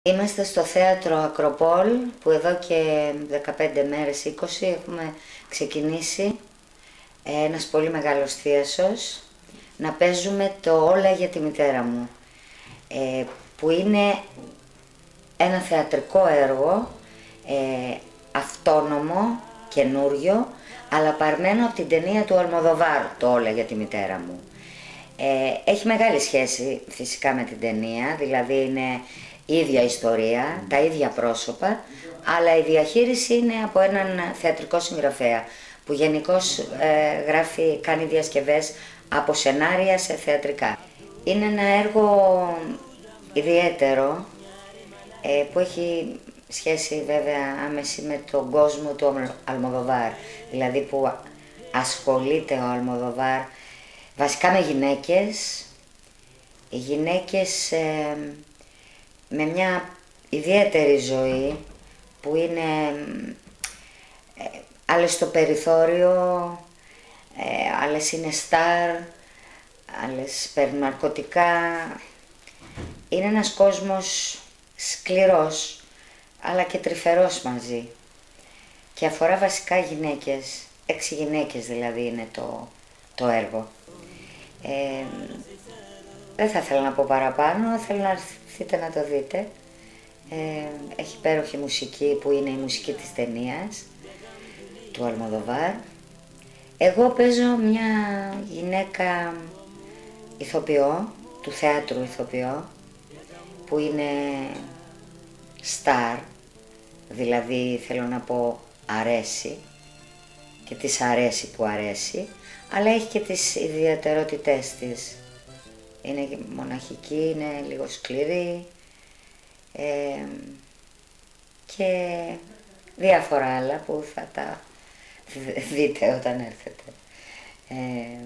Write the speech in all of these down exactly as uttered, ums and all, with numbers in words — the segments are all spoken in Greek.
Είμαστε στο θέατρο Ακροπόλ που εδώ και δεκαπέντε μέρες, είκοσι έχουμε ξεκινήσει ένας πολύ μεγάλος θίασος να παίζουμε το «Όλα για τη μητέρα μου» ε, που είναι ένα θεατρικό έργο ε, αυτόνομο, καινούριο, αλλά παρμένο από την ταινία του Αλμοδοβάρ, το «Όλα για τη μητέρα μου». Ε, έχει μεγάλη σχέση φυσικά με την ταινία, δηλαδή είναι η ίδια ιστορία, τα ίδια πρόσωπα, αλλά η διαχείριση είναι από έναν θεατρικό συγγραφέα που γενικώς ε, γράφει, κάνει διασκευές από σενάρια σε θεατρικά. Είναι ένα έργο ιδιαίτερο ε, που έχει σχέση βέβαια άμεση με τον κόσμο του Αλμοδοβάρ, δηλαδή που ασχολείται ο Αλμοδοβάρ βασικά με γυναίκες, οι γυναίκες ε, με μια ιδιαίτερη ζωή που είναι ε, άλλες στο περιθώριο, ε, άλλες είναι στάρ, άλλες παίρνουν ναρκωτικά. Είναι ένας κόσμος σκληρός αλλά και τρυφερός μαζί και αφορά βασικά γυναίκες, έξι γυναίκες δηλαδή είναι το, το έργο. Ε, δεν θα ήθελα να πω παραπάνω, θέλω να έρθετε να το δείτε. Ε, έχει υπέροχη μουσική που είναι η μουσική της ταινίας του Αλμοδοβάρ. Εγώ παίζω μια γυναίκα ηθοποιό, του θέατρου ηθοποιό, που είναι στάρ, δηλαδή θέλω να πω αρέσει και της αρέσει που αρέσει, αλλά έχει και τις ιδιαιτερότητές της. Είναι μοναχική, είναι λίγο σκληρή ε, και διάφορα άλλα που θα τα δείτε όταν έρθετε. Ε,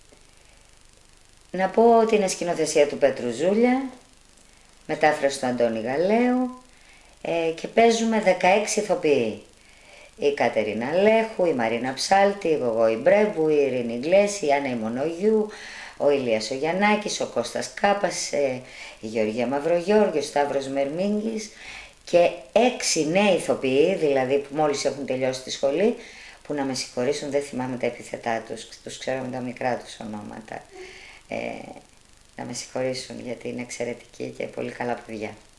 να πω ότι είναι σκηνοθεσία του Πέτρου Ζούλια, μετάφραση του Αντώνη Γαλέου ε, και παίζουμε δεκαέξι ηθοποιοί. Η Κατερίνα Λέχου, η Μαρίνα Ψάλτη, η Γογό Ιμπρέβου, η Ειρήνη Γκλέση, η Άννα Ιμονογιού, ο Ηλίας ο Γιαννάκης, ο Κώστας Κάπας, η Γεωργία Μαυρογιώργη, ο Σταύρος Μερμίνγκης και έξι νέοι ηθοποιοί, δηλαδή που μόλις έχουν τελειώσει τη σχολή, που να με συγχωρήσουν, δεν θυμάμαι τα επιθετά τους, τους ξέρω με τα μικρά τους ονόματα, ε, να με συγχωρήσουν γιατί είναι εξαιρετικοί και πολύ καλά παιδιά.